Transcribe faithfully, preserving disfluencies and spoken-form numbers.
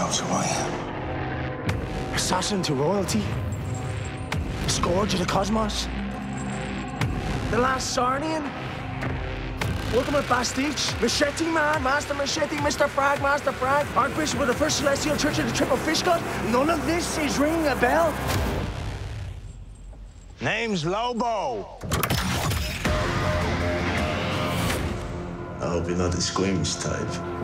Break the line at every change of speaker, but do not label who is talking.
knows who I am.
Assassin to royalty. Scourge of the cosmos. The last Sarnian. Ultimate Bastich. Machete Man, Master Machete, Mister Frag, Master Frag. Archbishop of the First Celestial Church of the Triple Fish God. None of this is ringing a bell.
Name's Lobo.
I hope you're not the squeamish type.